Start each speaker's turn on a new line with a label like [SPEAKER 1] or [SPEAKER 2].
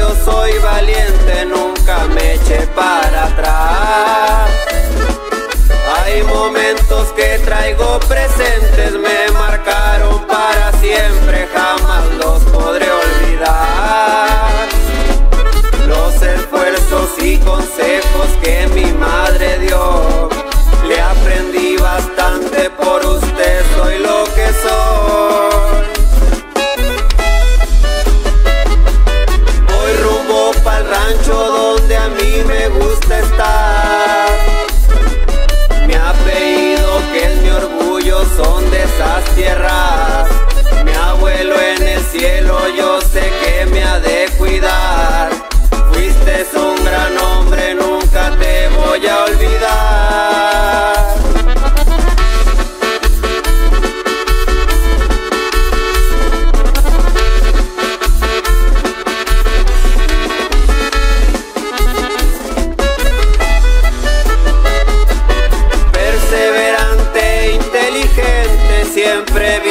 [SPEAKER 1] yo soy valiente, nunca me eché para atrás. Hay momentos que traigo presentes, me marcaron para siempre, jamás los podré olvidar. Los esfuerzos y consejos que mi madre dio, le aprendí bastante, por usted soy lo que soy. Voy rumbo pa'l rancho donde a mí me gusta estar. Mi apellido que es mi orgullo son de esas tierras. Mi abuelo en el cielo yo sé que me ha de cuidar. Fuiste un gran hombre, nunca te voy a olvidar. Perseverante, inteligente, siempre